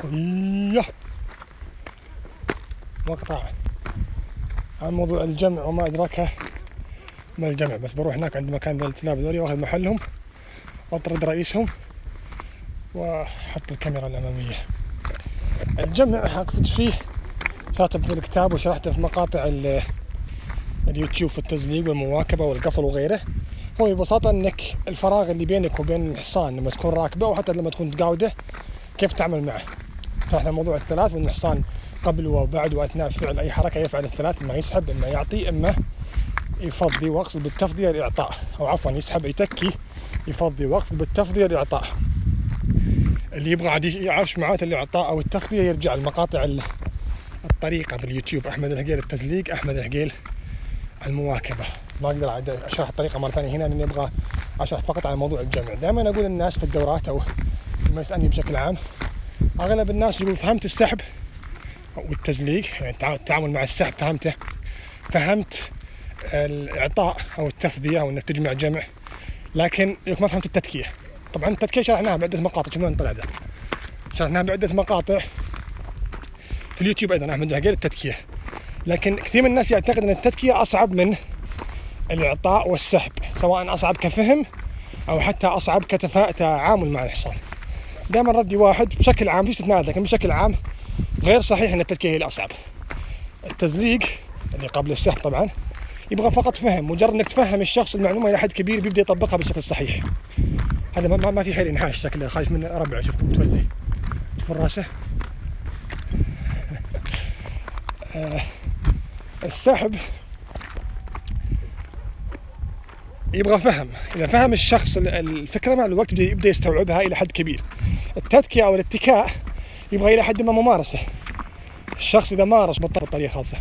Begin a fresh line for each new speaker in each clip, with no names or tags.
ايوه مقطع عن موضوع الجمع وما أدراكه من الجمع، بس بروح هناك عند مكان الكلاب ذولي واخذ محلهم واطرد رئيسهم واحط الكاميرا الأمامية. الجمع أقصد فيه كاتب في الكتاب وشرحته في مقاطع اليوتيوب في التزليق والمواكبة والقفل وغيره. هو ببساطة انك الفراغ اللي بينك وبين الحصان لما تكون راكبه وحتى لما تكون تقاوده كيف تعمل معه. شرحنا موضوع الثلاث، وان الحصان قبل وبعد واثناء فعل اي حركة يفعل الثلاث، اما يسحب اما يعطي اما يفضي، واقصد بالتفضية الاعطاء، او عفوا يسحب يتكي يفضي، واقصد بالتفضية الاعطاء. اللي يبغى عاد يعرف معناته الاعطاء او التفضية يرجع لمقاطع الطريقة باليوتيوب، احمد العقيل التزليق، احمد العقيل المواكبة. ما اقدر اشرح الطريقة مرة ثانية هنا لاني ابغى اشرح فقط على موضوع الجمع. دائما اقول للناس في الدورات او لما يسألني بشكل عام، اغلب الناس يقول فهمت السحب والتزليق، يعني التعامل مع السحب فهمته، فهمت الاعطاء او التفضية او انك تجمع جمع، لكن ما فهمت التتكية. طبعا التتكية شرحناها بعدة مقاطع، شوفوا وين طلع ذا، شرحناها بعدة مقاطع في اليوتيوب ايضا، احمد العقيل التتكية. لكن كثير من الناس يعتقد ان التتكية اصعب من الاعطاء والسحب، سواء اصعب كفهم او حتى اصعب كتعامل مع الحصان. دائما ردي واحد بشكل عام، في استثناءات لكن بشكل عام غير صحيح ان التتكية هي الاصعب. التزليق اللي قبل السحب طبعا يبغى فقط فهم، مجرد انك تفهم الشخص المعلومة الى حد كبير بيبدا يطبقها بالشكل الصحيح. هذا ما في حيل انحاش، شكله خايف من ربعه، شوفكم متوزي، شوفوا راسه. السحب يبغى فهم، إذا فهم الشخص الفكرة مع الوقت يبدأ يستوعبها إلى حد كبير. التتكية أو الاتكاء يبغى إلى حد ما ممارسة، الشخص إذا مارس بالطريقة خالصة.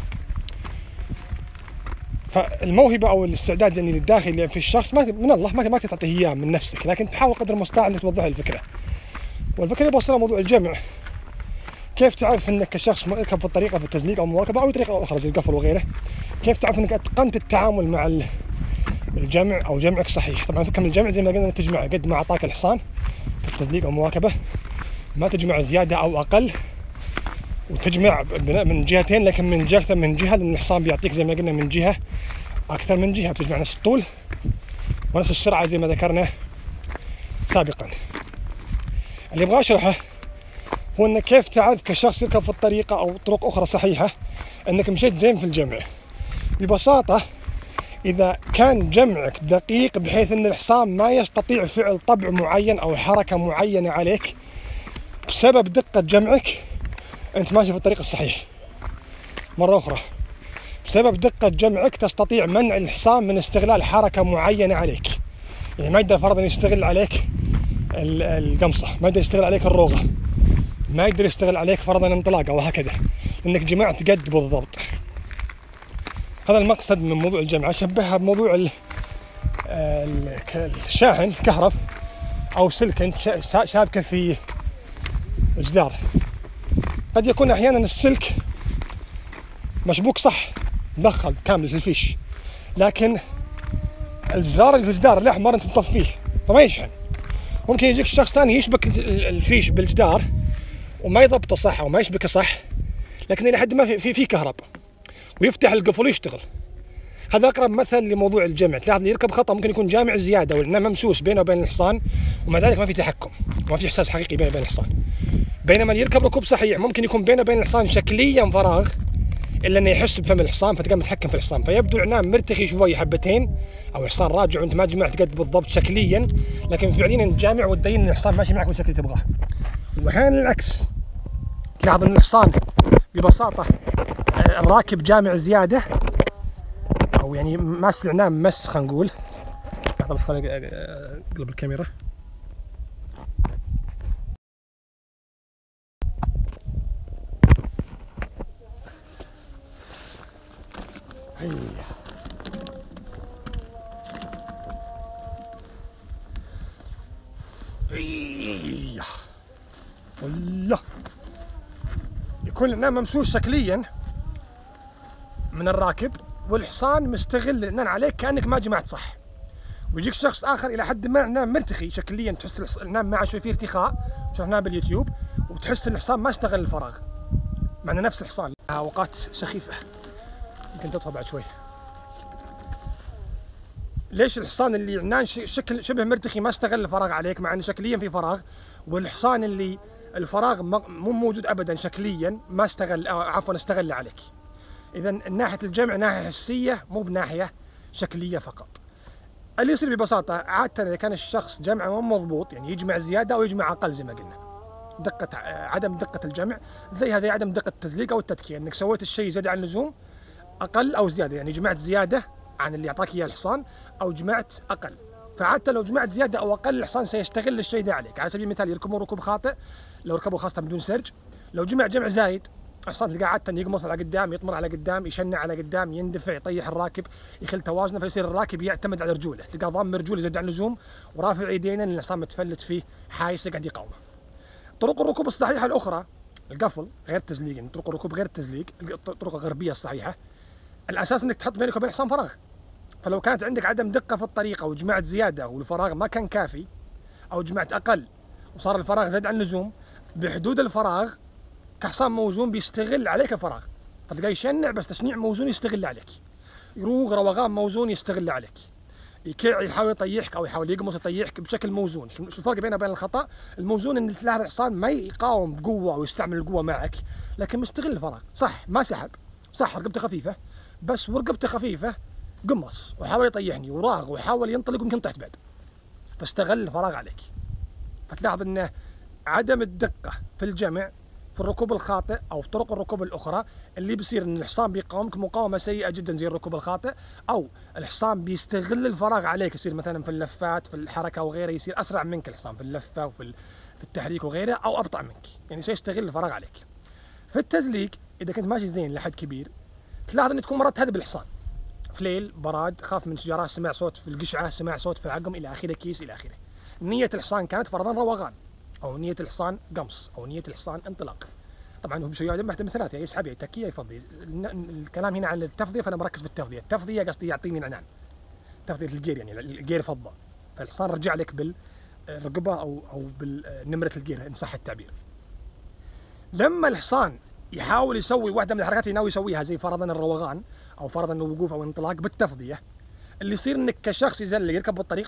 فالموهبة أو الاستعداد يعني الداخلي في الشخص من الله، ما تعطيه إياه من نفسك، لكن تحاول قدر المستطاع إنك توضح الفكرة. والفكرة اللي بوصلها موضوع الجمع، كيف تعرف إنك كشخص يركب في الطريقة في التزليق أو المواكبة أو طريقة أخرى زي القفل وغيره، كيف تعرف إنك أتقنت التعامل مع الجمع او جمعك صحيح. طبعا فكره من الجمع زي ما قلنا تجمع قد ما اعطاك الحصان في التزليق او المواكبه، ما تجمع زياده او اقل، وتجمع من جهتين، لكن من جهه اكثر من جهه، لان الحصان بيعطيك زي ما قلنا من جهه اكثر من جهه، بتجمع نفس الطول ونفس السرعه زي ما ذكرنا سابقا. اللي ابغى اشرحه هو انك كيف تعرف كشخص يركب في الطريقه او طرق اخرى صحيحه انك مشيت زين في الجمع. ببساطه إذا كان جمعك دقيق بحيث أن الحصان ما يستطيع فعل طبع معين أو حركة معينة عليك، بسبب دقة جمعك أنت ماشي في الطريق الصحيح. مرة أخرى، بسبب دقة جمعك تستطيع منع الحصان من استغلال حركة معينة عليك. يعني ما يقدر فرضا يستغل عليك القمصة، ما يقدر يستغل عليك الروغة، ما يقدر يستغل عليك فرضا انطلاقة وهكذا، لأنك جمعت قد بالضبط. هذا المقصد من موضوع الجمع. شبهها بموضوع الشاحن الكهرب او سلك شابكه في الجدار. قد يكون احيانا السلك مشبوك صح مدخل كامل في الفيش، لكن الزرار اللي في الجدار الاحمر انت مطفيه فما يشحن. ممكن يجيك شخص ثاني يشبك الفيش بالجدار وما يضبطه صح او ما يشبكه صح، لكن الى حد ما في كهرب ويفتح القفل ويشتغل. هذا اقرب مثل لموضوع الجمع. تلاحظ اللي يركب خطأ ممكن يكون جامع زياده ولانه ممسوس بينه وبين الحصان، ومع ذلك ما في تحكم وما في احساس حقيقي بينه وبين الحصان. بينما اللي يركب ركوب صحيح ممكن يكون بينه وبين الحصان شكليا فراغ، الا انه يحس بفم الحصان فتقام متحكم في الحصان، فيبدو العنان مرتخي شوي حبتين او الحصان راجع وانت ما جمعت قد بالضبط شكليا، لكن فعليا انت جامع وتبين ان الحصان ماشي معك بالشكل اللي تبغاه. واحيانا العكس، تلاحظ ان الحصان ببساطه الراكب جامع زياده او يعني ماس العنان مس، خلينا نقول. لحظه بس خليني اقلب الكاميرا. والله يكون العنان ممسوس شكليا من الراكب والحصان مستغل العنان عليك كأنك ما جمعت صح، ويجيك شخص آخر إلى حد ما العنان مرتخي شكليا، تحس العنان معه شوي فيه ارتخاء، شرحناه باليوتيوب، وتحس ان الحصان ما استغل الفراغ، مع انه نفس الحصان. اوقات سخيفه يمكن تطفى بعد شوي. ليش الحصان اللي عنان شكل شبه مرتخي ما استغل الفراغ عليك مع انه شكليا في فراغ، والحصان اللي الفراغ مو موجود ابدا شكليا ما استغل، عفوا استغل عليك. اذا ناحيه الجمع ناحيه حسيه مو بناحيه شكليه فقط. اللي يصير ببساطه عاده اذا كان الشخص جمعه مو مضبوط، يعني يجمع زياده او يجمع اقل زي ما قلنا، عدم دقه الجمع زيها زي عدم دقه التزليق او التدكير، انك سويت الشيء زياده عن اللزوم اقل او زياده، يعني جمعت زياده عن اللي اعطاك اياه الحصان او جمعت اقل. فعاده لو جمعت زياده او اقل الحصان سيستغل الشيء ده عليك. على سبيل المثال يركبون ركوب خاطئ، لو ركبوا خاصه بدون سرج، لو جمع جمع زايد الحصان تلقاه عاده يقمص على قدام، يطمر على قدام، يشنع على قدام، يندفع، يطيح الراكب، يخل توازنه، فيصير الراكب يعتمد على رجوله، تلقاه ضام رجوله زياده عن اللزوم ورافع يدينه لان الحصان متفلت فيه حايس قاعد يقاومه. طرق الركوب الصحيحه الاخرى القفل غير التزليق، يعني طرق الركوب غير التزليق، الطرق الغربيه الصحيحه الاساس انك تحط بينك وبين الحصان فراغ. فلو كانت عندك عدم دقه في الطريقه وجمعت زياده والفراغ ما كان كافي، او جمعت اقل وصار الفراغ زاد عن اللزوم، بحدود الفراغ كحصان موزون بيستغل عليك الفراغ، فتلقاه يشنع بس تشنيع موزون يستغل عليك، يروغ روغان موزون يستغل عليك، يكع يحاول يطيحك او يحاول يقمص يطيحك بشكل موزون. شو الفرق بينه وبين الخطا؟ الموزون ان تلاحظ الحصان ما يقاوم بقوه ويستعمل القوه معك، لكن مستغل الفراغ. صح ما سحب، صح رقبته خفيفه، بس ورقبته خفيفه قمص وحاول يطيحني وراغ وحاول ينطلق ويمكن طحت بعد، فاستغل الفراغ عليك. فتلاحظ انه عدم الدقه في الجمع في الركوب الخاطئ او في طرق الركوب الاخرى اللي بيصير ان الحصان بيقاومك مقاومه سيئه جدا زي الركوب الخاطئ، او الحصان بيستغل الفراغ عليك، يصير مثلا في اللفات في الحركه وغيره يصير اسرع منك الحصان في اللفه وفي التحريك وغيره، او ابطا منك، يعني سيستغل الفراغ عليك. في التزليق اذا كنت ماشي زين لحد كبير تلاحظ ان تكون مرات تهذب الحصان في ليل براد، خاف من شجرات، سمع صوت في القشعه، سمع صوت في العقم الى اخره، كيس الى اخره. نيه الحصان كانت فرضا روغان، او نيه الحصان قمص، او نيه الحصان انطلاق. طبعا هو بيسوي واحده من ثلاثه، يا يسحب يا يتكي يا يفضي. الكلام هنا عن التفضيه فانا مركز في التفضيه، التفضيه قصدي يعطيني العنان، تفضيه الجير، يعني الجير فضه، فالحصان رجع لك بالرقبه او بالنمره الجير ان صح التعبير. لما الحصان يحاول يسوي واحده من الحركات اللي ناوي يسويها زي فرضا الروغان او فرضا الوقوف او الانطلاق بالتفضيه، اللي يصير انك كشخص يزلق يركب بالطريق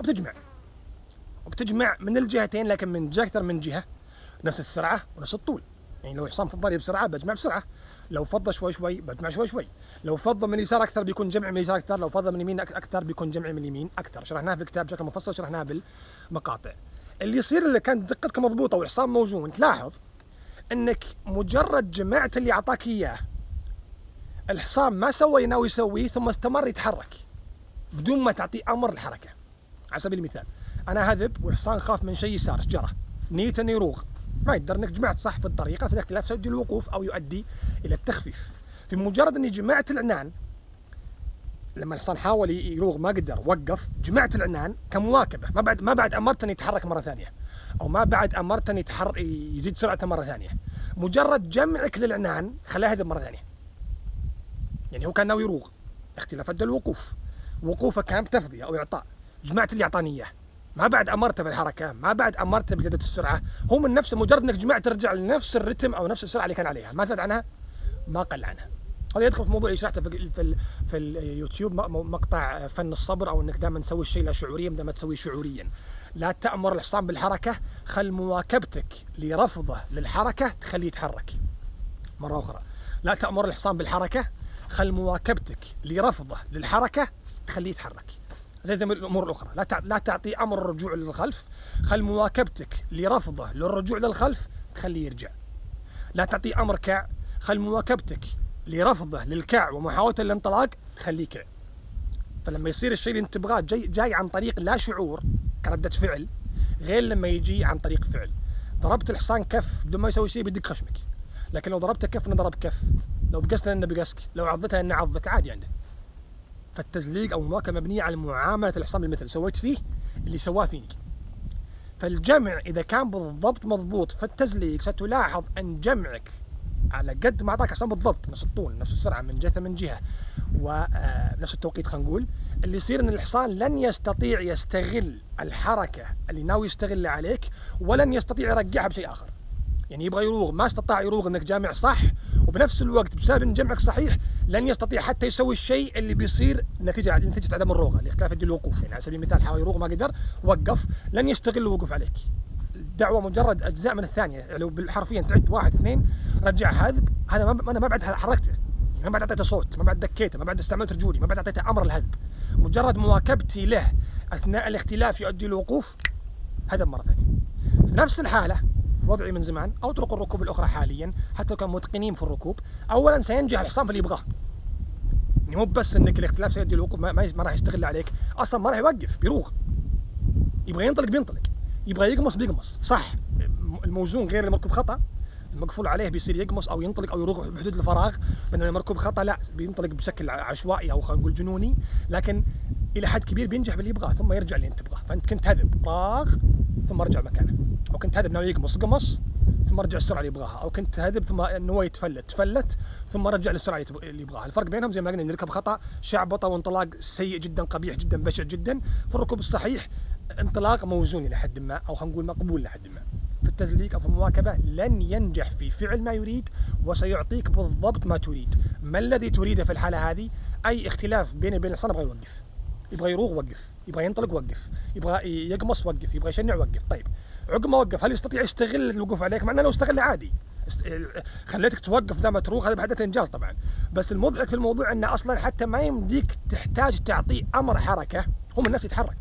وبتجمع من الجهتين، لكن من اكثر من جهه، نفس السرعه ونفس الطول. يعني لو حصان فضل بسرعه بجمع بسرعه، لو فضل شوي شوي بجمع شوي شوي، لو فضل من اليسار اكثر بيكون جمع من اليسار اكثر، لو فضل من اليمين اكثر بيكون جمع من اليمين اكثر. شرحناها في الكتاب بشكل مفصل، شرحناها بالمقاطع. اللي يصير اللي كانت دقتك مضبوطه والحصان موزون، تلاحظ انك مجرد جمعت اللي اعطاك اياه الحصان ما سوى ناوي يسويه ثم استمر يتحرك بدون ما تعطيه امر الحركه. على سبيل المثال انا هذب والحصان خاف من شيء يسار شجره، نيته انه يروغ، ما يقدر انك جمعت صح في الطريقه، في الاختلاف سيؤدي الوقوف او يؤدي الى التخفيف. في مجرد اني جمعت العنان، لما الحصان حاول يروغ ما قدر وقف، جمعت العنان كمواكبه، ما بعد امرتني يتحرك مره ثانيه، او ما بعد امرتني يزيد سرعته مره ثانيه. مجرد جمعك للعنان خلاه يهذب مره ثانيه. يعني هو كان ناوي يروغ، اختلاف ادى الوقوف، وقوفه كان بتفضيه او اعطاء، جمعت اللي اعطاني اياه، ما بعد امرته بالحركه، ما بعد امرته بزياده السرعه، هو من نفسه مجرد انك جمعت ترجع لنفس الرتم او نفس السرعه اللي كان عليها، ما زاد عنها ما قل عنها. هذا يدخل في موضوع اللي شرحته في اليوتيوب، مقطع فن الصبر، او انك دائما تسوي الشيء لا شعوريا بدل ما تسويه شعوريا. لا تامر الحصان بالحركه، خل مواكبتك لرفضه للحركه تخليه يتحرك. مره اخرى، لا تامر الحصان بالحركه، خل مواكبتك لرفضه للحركه تخليه يتحرك. زي الامور الاخرى، لا تعطي امر الرجوع للخلف، خل مواكبتك لرفضه للرجوع للخلف تخليه يرجع. لا تعطي امر كع، خل مواكبتك لرفضه للكع ومحاولته للانطلاق تخليه يكع. فلما يصير الشيء اللي انت تبغاه جاي عن طريق لا شعور كردة فعل، غير لما يجي عن طريق فعل. ضربت الحصان كف بدون ما يسوي شيء بيدق خشمك، لكن لو ضربته كف انه ضرب كف، لو بقسته انه بقسك، لو عضته انه عضك، عادي عنده. فالتزليق او المواكبه مبنيه على معامله الحصان بالمثل، سويت فيه اللي سواه فيني. فالجمع اذا كان بالضبط مضبوط في التزليق ستلاحظ ان جمعك على قد ما اعطاك حصان بالضبط، نفس الطول نفس السرعه من جهه ونفس التوقيت، خلينا نقول اللي يصير ان الحصان لن يستطيع يستغل الحركه اللي ناوي يستغلها عليك، ولن يستطيع يرجعها بشيء اخر. يعني يبغى يروغ، ما استطاع يروغ انك جامع صح، وبنفس الوقت بسبب ان جمعك صحيح لن يستطيع حتى يسوي الشيء اللي بيصير نتيجه عدم الروغه، لاختلاف يد الوقوف. يعني على سبيل المثال حاول يروغ ما قدر، وقف، لن يستغل الوقوف عليك. الدعوه مجرد اجزاء من الثانيه، لو بالحرفيا تعد 1 2 رجع هذب، هذا انا ما بعد حركته، ما بعد اعطيته صوت، ما بعد دكيته، ما بعد استعملت رجولي، ما بعد اعطيته امر الهذب، مجرد مواكبتي له اثناء الاختلاف يؤدي الوقوف، هذب مره ثانيه. في نفس الحاله في وضعي من زمان او طرق الركوب الاخرى حاليا، حتى لو كانوا متقنين في الركوب، اولا سينجح الحصان في اللي يبغاه. يعني مو بس انك الاختلاف سيؤدي الوقوف، ما راح يشتغل عليك، اصلا ما راح يوقف، بيروغ. يبغى ينطلق بينطلق، يبغى يقمص بيقمص، صح الموزون غير المركوب خطا، المقفول عليه بيصير يقمص او ينطلق او يروغ بحدود الفراغ، بينما المركوب خطا لا، بينطلق بشكل عشوائي او خلينا نقول جنوني، لكن الى حد كبير بينجح باللي يبغاه ثم يرجع اللي انت تبغاه. فانت كنت هذب راغ ثم رجع مكانه، او كنت هذب ناوي يقمص قمص ثم رجع السرعه اللي يبغاها، او كنت هذب ثم انه هو تفلت ثم رجع للسرعه اللي يبغاها. الفرق بينهم زي ما قلنا، نركب خطا شعبطه وانطلاق سيء جدا قبيح جدا بشع جدا، في الركوب الصحيح انطلاق موزون الى حد ما، او خلينا نقول مقبول الى حد ما. في التزليق او في المواكبه لن ينجح في فعل ما يريد، وسيعطيك بالضبط ما تريد. ما الذي تريده في الحاله هذه؟ اي اختلاف بيني وبين الحصان، يبغى يوقف، يبغى يروغ وقف، يبغى ينطلق وقف، يبغى يقمص وقف، يبغى يشنع وقف. طيب عقب ما وقف هل يستطيع يستغل الوقوف عليك؟ مع انه لو استغل عادي، خليتك توقف دام تروغ، هذا بحد انجاز طبعا. بس المضحك في الموضوع انه اصلا حتى ما يمديك تحتاج تعطيه امر حركه، هو من نفسه يتحرك.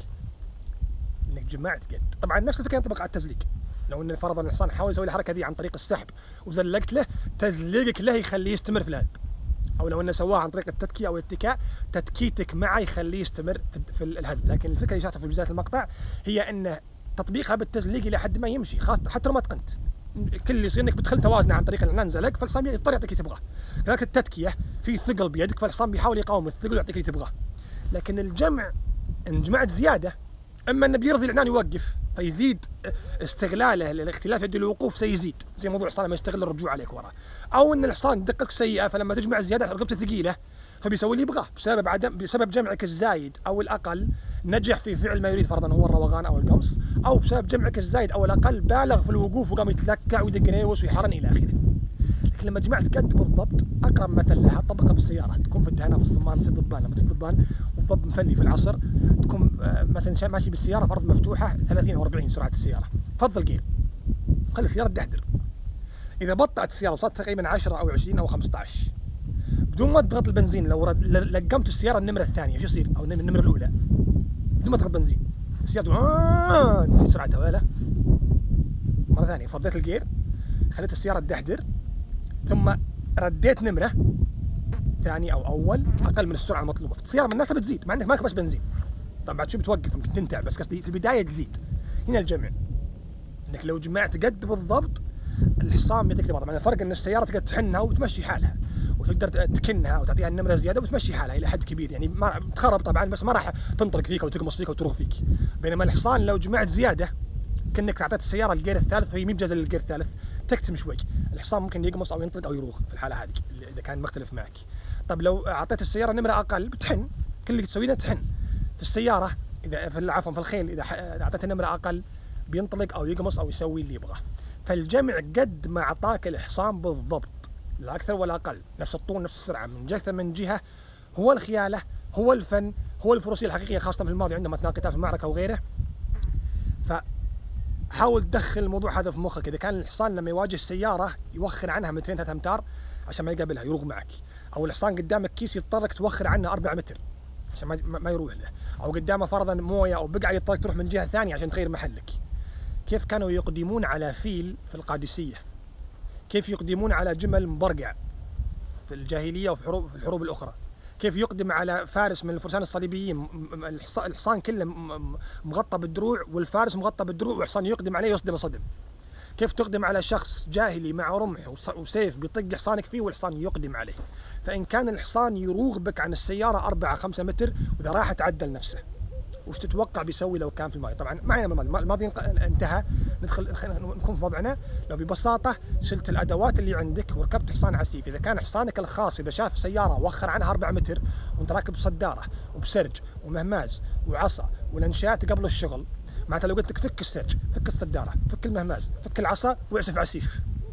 انك جمعت قد. طبعا نفس الفكره ينطبق على التزليق. لو ان فرضا الحصان حاول يسوي الحركه دي عن طريق السحب وزلقت له، تزليقك له يخليه يستمر في الهذب. او لو انه سواها عن طريق التتكيه او الاتكاء، تتكيتك معه يخليه يستمر في الهذب. لكن الفكره اللي شرحتها في بدايه المقطع هي ان تطبيقها بالتزليق الى حد ما يمشي، خاصه حتى لو ما اتقنت. كل اللي يصير انك بتدخل توازنه عن طريق العنان زلق، فالحصان يضطر يعطيك اللي تبغاه. كذلك التتكيه في ثقل بيدك، فالحصان بيحاول يقاوم الثقل ويعطيك اللي تبغاه. لكن الجمع ان جمعت زياده، اما انه بيرضي العنان يوقف فيزيد استغلاله للاختلاف يد الوقوف سيزيد، زي موضوع الحصان لما يستغل الرجوع عليك وراه، او ان الحصان دقتك سيئه فلما تجمع زياده رقبته ثقيله فبيسوي اللي يبغاه بسبب جمعك الزايد او الاقل نجح في فعل ما يريد، فرضا هو الروغان او القمص، او بسبب جمعك الزايد او الاقل بالغ في الوقوف وقام يتلكع ويدق نيوس ويحرن الى اخره. لكن لما جمعت قد بالضبط، اقرب مثل لها طبقها بالسياره، تكون في الدهانه في الصمان تصير ضبان، لما تصير ضبان والضب مفلي في العصر، تكون مثلا ماشي بالسياره فرض مفتوحه 30 او 40 سرعه السياره، فضل جير خلي السياره تدحدر. اذا بطأت السياره وصلت تقريبا 10 او 20 او 15 بدون ما تضغط البنزين، لو لقمت السياره النمره الثانيه شو يصير؟ او النمره الاولى بدون ما تضغط بنزين، السياره نسيت سرعتها ولا مره ثانيه، فضيت الجير خليت السياره تدحدر، ثم رديت نمره ثاني او اول اقل من السرعه المطلوبه، فالسياره من نفسها بتزيد مع انك ماك بس بنزين. طبعا بعد شو بتوقف ممكن تنتع، بس قصدي في البدايه تزيد. هنا الجمع انك لو جمعت قد بالضبط الحصان بيعطيك تبغى. طبعا الفرق ان السياره تقدر تحنها وتمشي حالها، وتقدر تكنها وتعطيها النمره زياده وتمشي حالها الى حد كبير، يعني ما تخرب طبعا بس ما راح تنطلق فيك وتقمص فيك وتروغ فيك. بينما الحصان لو جمعت زياده كانك اعطيت السياره الجير الثالث وهي مبجزه للجير الثالث، تكتم شوي، الحصان ممكن يقمص او ينطلق او يروغ في الحاله هذه اذا كان مختلف معك. طب لو اعطيت السياره نمره اقل بتحن، كل اللي تسويه تحن. في السياره اذا عفوا في الخيل اذا اعطيت نمره اقل بينطلق او يقمص او يسوي اللي يبغاه. فالجمع قد ما اعطاك الحصان بالضبط، لا اكثر ولا اقل، نفس الطول نفس السرعه من اكثر من جهه، هو الخياله، هو الفن، هو الفروسيه الحقيقيه، خاصه في الماضي عندما اثناء قتال في المعركه وغيره. فحاول تدخل الموضوع هذا في مخك، اذا كان الحصان لما يواجه السياره يوخر عنها 2 3 امتار عشان ما يقابلها يروغ معك، او الحصان قدامك كيس يضطرك توخر عنه 4 متر عشان ما يروح له، او قدامه فرضا مويه او بقعه يضطرك تروح من جهه ثانيه عشان تغير محلك. كيف كانوا يقدمون على فيل في القادسيه، كيف يقدمون على جمل مبرقع في الجاهليه وفي الحروب الاخرى، كيف يقدم على فارس من الفرسان الصليبيين، الحصان كله مغطى بالدروع والفارس مغطى بالدروع والحصان يقدم عليه يصدم صدم. كيف تقدم على شخص جاهلي مع رمح وسيف بيطق حصانك فيه والحصان يقدم عليه. فإن كان الحصان يروغ بك عن السيارة 4 5 متر وإذا راح تعدل نفسه، وش تتوقع بيسوي لو كان في الماضي؟ طبعا معنا الماضي انتهى، نكون في وضعنا لو ببساطة شلت الأدوات اللي عندك وركبت حصان عسيف. إذا كان حصانك الخاص إذا شاف سيارة وخر عنها 4 متر وأنت راكب صدارة وبسرج ومهماز وعصا ولنشات قبل الشغل، معناته لو قلت لك فك السرج، فك الصدارة، فك المهماز، فك العصا واعزف عسيف،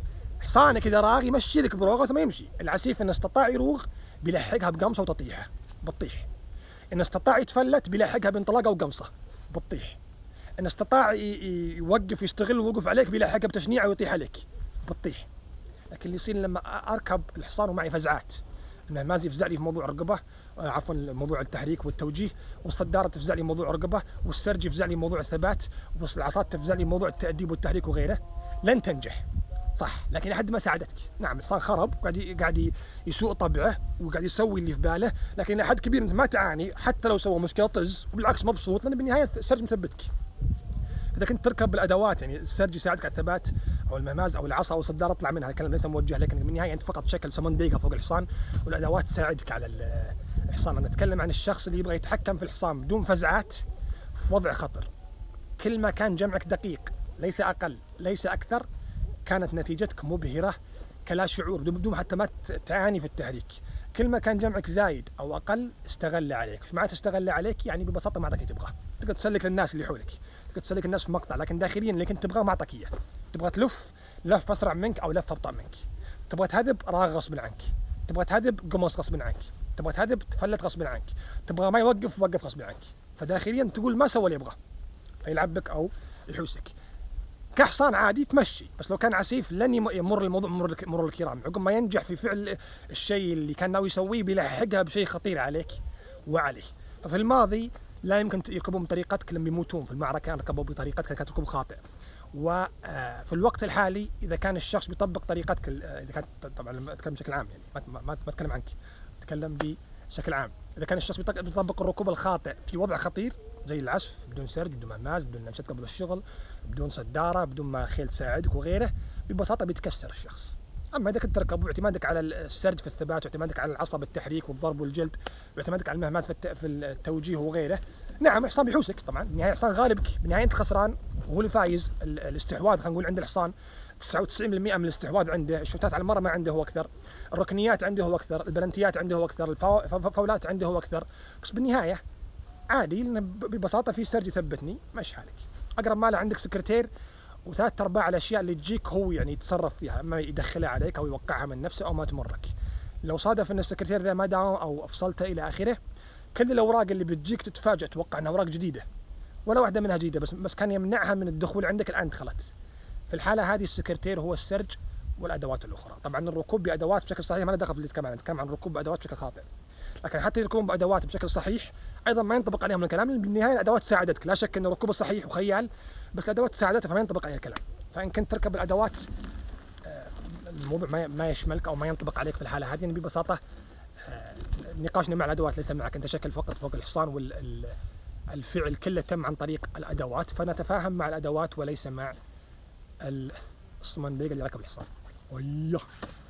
حصانك اذا راغ يمشي لك بروغه ما يمشي. العسيف ان استطاع يروغ بيلحقها بقمصه وتطيحها بتطيح. ان استطاع يتفلت بيلحقها بانطلاقه وقمصه بتطيح. ان استطاع يوقف يستغل ويوقف عليك بيلحقها بتشنيعه ويطيح عليك بتطيح. لكن اللي يصير لما اركب الحصان ومعي فزعات، المهماز يفزع لي في موضوع الرقبه، عفوا موضوع التحريك والتوجيه، والصداره تفزع لي موضوع الرقبه، والسرج يفزع لي موضوع الثبات، والعصات تفزع لي موضوع التاديب والتحريك وغيره، لن تنجح. صح، لكن لحد ما ساعدتك. نعم الحصان خرب قاعد يسوء طبعه وقاعد يسوي اللي في باله، لكن الى حد كبير انت ما تعاني حتى لو سوى مشكله طز، وبالعكس مبسوط لان بالنهايه السرج مثبتك. اذا كنت تركب بالادوات، يعني السرج يساعدك على الثبات، او المهماز او العصا او الصداره اطلع منها، الكلام ليس موجه لك، بالنهايه انت فقط شكل سمنديقه فوق الحصان، والادوات تساعدك على الحصان. انا اتكلم عن الشخص اللي يبغى يتحكم في الحصان بدون فزعات في وضع خطر. كل ما كان جمعك دقيق ليس اقل ليس اكثر، كانت نتيجتك مبهره كلا شعور بدون حتى ما تعاني في التحريك. كل ما كان جمعك زايد او اقل استغل عليك. ايش معناته استغل عليك؟ يعني ببساطه ما اعطاك اللي تبغاه. تقدر تسلك للناس اللي حولك، تقدر تسلك الناس في مقطع، لكن داخليا اللي كنت تبغاه ما اعطاك اياه. تبغى تلف لف اسرع منك او لف ابطا منك، تبغى تهذب راغ غصب عنك، تبغى تهذب قمص غصب عنك، تبغى تهذب تفلت غصب عنك، تبغى ما يوقف وقف غصب عنك. فداخليا تقول ما سوى اللي يبغاه فيلعب بك او يحوسك. كحصان عادي تمشي، بس لو كان عسيف لن يمر الموضوع مرور الكرام. عقب ما ينجح في فعل الشيء اللي كان ناوي يسويه بيلحقها بشيء خطير عليك وعليه. ففي الماضي لا يمكن يركبون بطريقتك لما يموتون في المعركه، ركبوا بطريقتك كانت ركوب خاطئ. وفي الوقت الحالي اذا كان الشخص بيطبق طريقتك، اذا كانت طبعا اتكلم بشكل عام، يعني ما اتكلم عنك، اتكلم بشكل عام. اذا كان الشخص بيطبق الركوب الخاطئ في وضع خطير زي العزف بدون سرج بدون مهماز بدون لانشات قبل الشغل بدون صداره بدون ما خيل تساعدك وغيره، ببساطه بيتكسر الشخص. اما اذا كنت تركب واعتمادك على السرج في الثبات، واعتمادك على العصا بالتحريك والضرب والجلد، واعتمادك على المهمات في التوجيه وغيره، نعم الحصان بيحوسك. طبعا بالنهايه الحصان غالبك، بالنهايه انت خسران وهو اللي فايز. الاستحواذ خلينا نقول عند الحصان 99% من الاستحواذ عنده، الشوتات على المرمى ما عنده هو اكثر، الركنيات عنده هو اكثر، البلنتيات عنده هو اكثر، الفاولات عنده هو اكثر. بس بالنهايه عادي لان ببساطه في سرج يثبتني مش حالك. اقرب ما له عندك سكرتير، وثلاث ارباع الاشياء اللي تجيك هو يعني يتصرف فيها، اما يدخلها عليك او يوقعها من نفسه او ما تمرك. لو صادف ان السكرتير ذا ما داوم او افصلته الى اخره، كل الاوراق اللي بتجيك تتفاجئ توقع انها اوراق جديده، ولا واحده منها جديده، بس كان يمنعها من الدخول عندك الان دخلت. في الحاله هذه السكرتير هو السرج والادوات الاخرى. طبعا الركوب بادوات بشكل صحيح ما له دخل في اللي نتكلم عن الركوب بادوات بشكل خاطئ، لكن حتى يركبون بادوات بشكل صحيح ايضا ما ينطبق عليهم الكلام، لان بالنهايه الادوات ساعدتك. لا شك ان الركوب الصحيح وخيال، بس الادوات ساعدته فما ينطبق عليها الكلام. فان كنت تركب الادوات الموضوع ما يشملك او ما ينطبق عليك في الحاله هذه. يعني ببساطه نقاشنا مع الادوات ليس معك انت شكل فقط فوق الحصان، والفعل كله تم عن طريق الادوات، فنتفاهم مع الادوات وليس مع الصمنديق اللي ركب الحصان.